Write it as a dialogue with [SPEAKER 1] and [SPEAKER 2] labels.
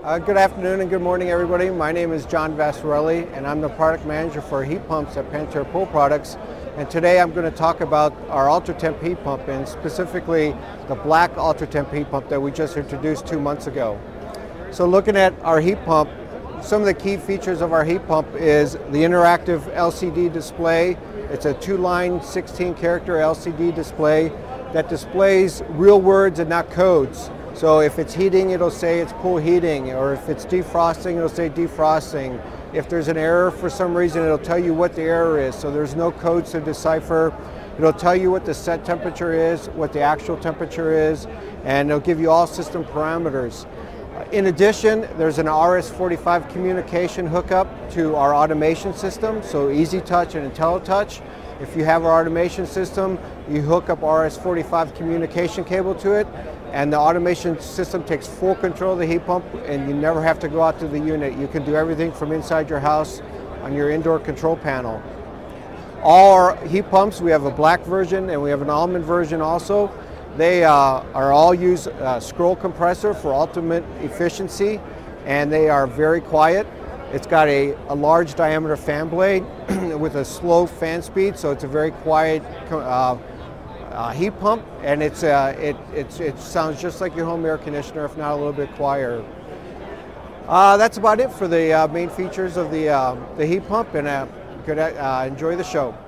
[SPEAKER 1] Good afternoon and good morning, everybody. My name is John Vassarelli, and I'm the product manager for heat pumps at Pentair Pool Products. And today I'm going to talk about our UltraTemp heat pump, and specifically the black UltraTemp heat pump that we just introduced 2 months ago. So looking at our heat pump, some of the key features of our heat pump is the interactive LCD display. It's a 2-line 16-character LCD display that displays real words and not codes. So if it's heating, it'll say it's pool heating, or if it's defrosting, it'll say defrosting. If there's an error for some reason, it'll tell you what the error is, so there's no codes to decipher. It'll tell you what the set temperature is, what the actual temperature is, and it'll give you all system parameters. In addition, there's an RS-45 communication hookup to our automation system, so EasyTouch and IntelliTouch. If you have our automation system, you hook up RS-45 communication cable to it, and the automation system takes full control of the heat pump, and you never have to go out to the unit. You can do everything from inside your house on your indoor control panel. All our heat pumps, we have a black version and we have an almond version also. They are all use scroll compressor for ultimate efficiency, and they are very quiet. It's got a large diameter fan blade with a slow fan speed, so it's a very quiet heat pump, and it sounds just like your home air conditioner, if not a little bit quieter. That's about it for the main features of the heat pump, and enjoy the show.